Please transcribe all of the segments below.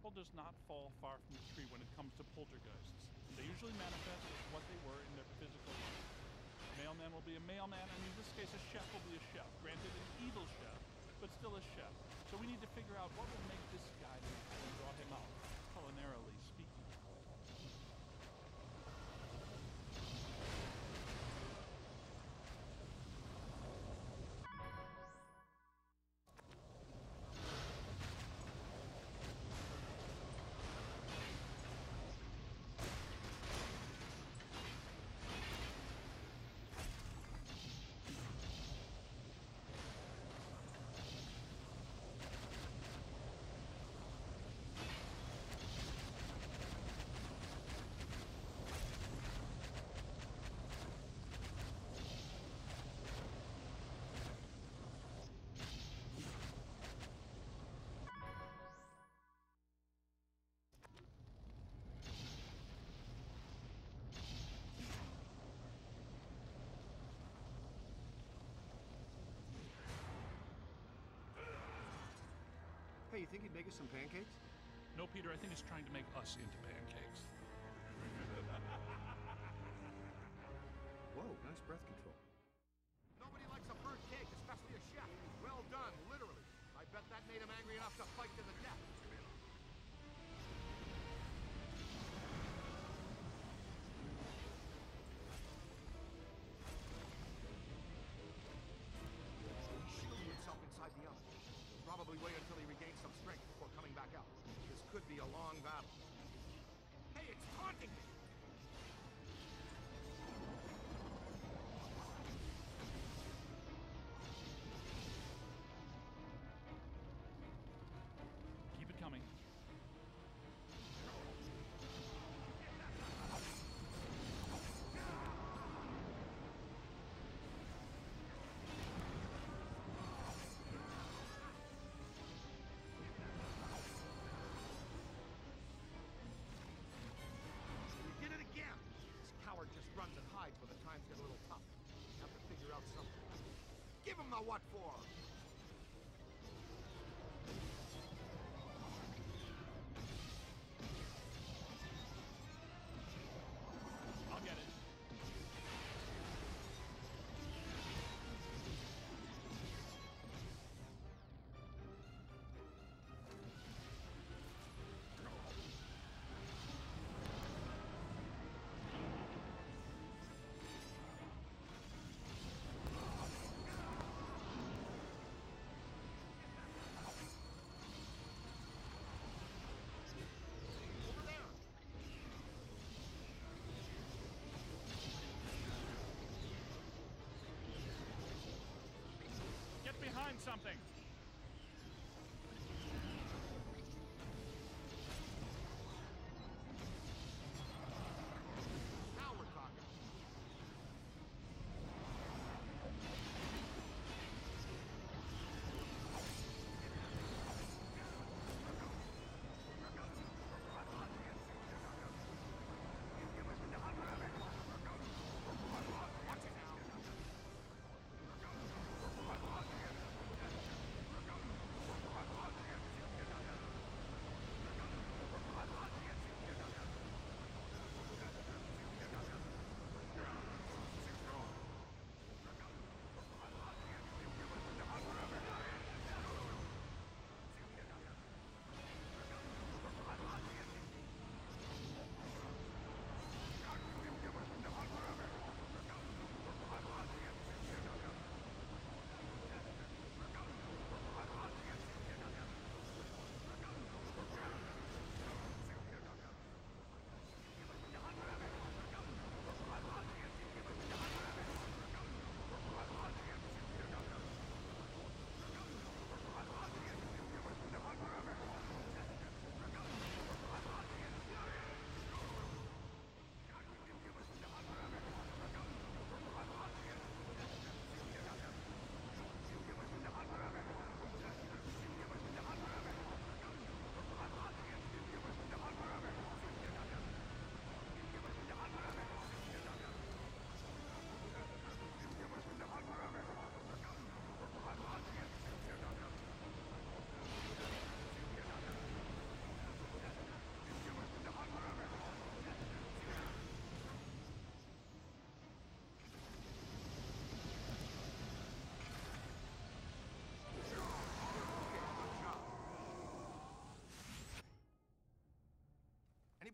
apple does not fall far from the tree when it comes to poltergeists. They usually manifest as what they were in their physical life. A mailman will be a mailman, and in this case a chef will be a chef. Granted, an evil chef, but still a chef. So we need to figure out what will make this guy mad and draw him out, culinarily speaking. Hey, you think he'd make us some pancakes? No, Peter, I think he's trying to make us into pancakes. Whoa, nice breath control. Nobody likes a burnt cake, especially a chef. Well done, literally. I bet that made him angry enough to fight to the death. He's shielding himself inside the oven. He'll probably wait until he regains some strength before coming back out. This could be a long battle. Hey, it's taunting me! Keep it coming. We did it again! This coward just runs and hides when the times get a little tough. We have to figure out something. Give him the what for! I'll get it. Over there! Get behind something! Now we're talking. Watch it now.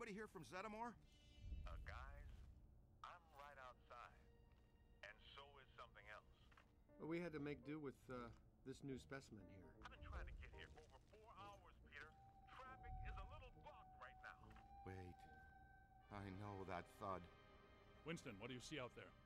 Anybody here from Zeddamore? Guys, I'm right outside. And so is something else. Well, we had to make do with this new specimen here. I've been trying to get here for over 4 hours, Peter. Traffic is a little blocked right now. Wait. I know that thud. Winston, what do you see out there?